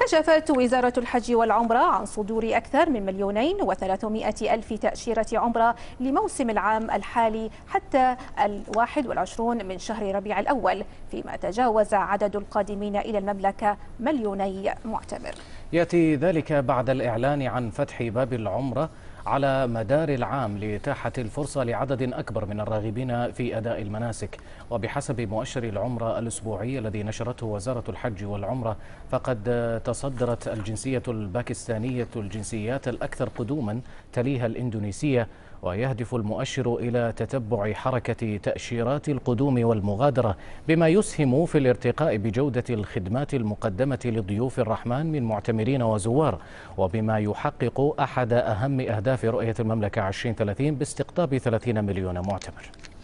كشفت وزارة الحج والعمرة عن صدور أكثر من 2,300,000 تأشيرة عمرة لموسم العام الحالي حتى 21 من شهر ربيع الأول، فيما تجاوز عدد القادمين إلى المملكة 2,000,000 معتمر. يأتي ذلك بعد الإعلان عن فتح باب العمرة على مدار العام لإتاحة الفرصة لعدد أكبر من الراغبين في أداء المناسك. وبحسب مؤشر العمرة الأسبوعي الذي نشرته وزارة الحج والعمرة، فقد تصدرت الجنسية الباكستانية الجنسيات الأكثر قدوما، تليها الإندونيسية، ويهدف المؤشر إلى تتبع حركة تأشيرات القدوم والمغادرة، بما يسهم في الارتقاء بجودة الخدمات المقدمة لضيوف الرحمن من معتمرين وزوار، وبما يحقق أحد أهم أهداف رؤية المملكة 2030 باستقطاب 30 مليون معتمر.